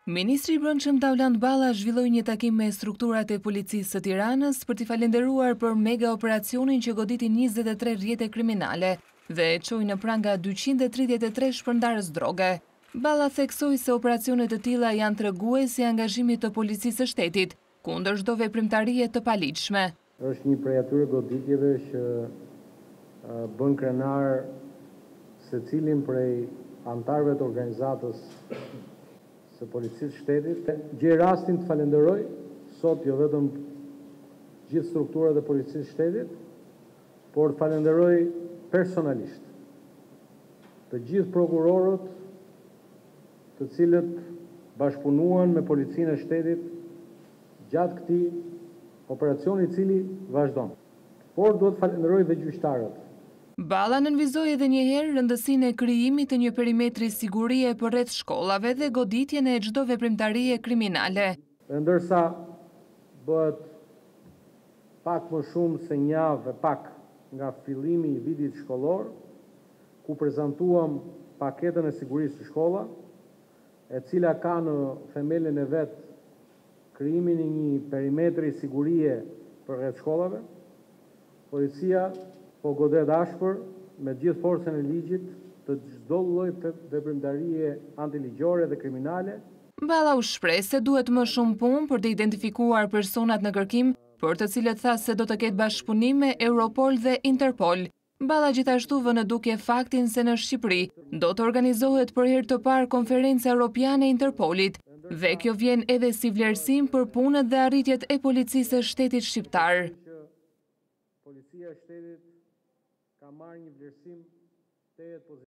Ministri i Brendshëm Tauland Balla zhvilloi një takim me strukturat e policisë së Tiranës për t'i falenderuar për mega operacionin që goditi 23 rrjete kriminale dhe çoi në pranga 233 shpërndarës droge. Balla theksoi se operacionet të tilla janë tregues i angazhimit të policisë së shtetit kundër çdo veprimtarie të paligjshme. Është një prej atyre goditjeve që bën krenar secilin prej antarëve të organizatës së policisë shtetit. Gjej rastin të falenderoj sot jo vetëm gjithë strukturat e policisë shtetit, por të falenderoj personalisht të gjithë prokurorët të cilët bashkëpunuan me policinë e shtetit gjatë këtij operacioni i cili vazhdon. Por duhet falenderoj dhe gjyqtarët. Balla nënvizoi edhe një herë rëndësinë e krijimit të një perimetri sigurie përreth shkollave dhe goditjen e çdo veprimtarie kriminale. Ndërsa bëhet pak më shumë se një javë e pak nga fillimi i vitit shkollor, ku prezantuam paketën e sigurisë së shkolla, e cila ka në themelin e vet krijimin e një perimetri sigurie përreth shkollave, policia po godet ashpër me gjithë forcën e ligjit të çdo lloj veprimtarie antiligjore dhe kriminale. Balla u shpreh se duhet më shumë punë për të identifikuar personat në kërkim, për të cilët tha se do të ketë bashkëpunim me Europol dhe Interpol. Balla gjithashtu vë në dukje faktin se në Shqipëri do të organizohet për herë të parë konferenca europiane e Interpolit, dhe kjo vjen edhe si vlerësim për punët dhe arritjet e policisë së shtetit shqiptar. Policia e shtetit ka marrë një vlerësim të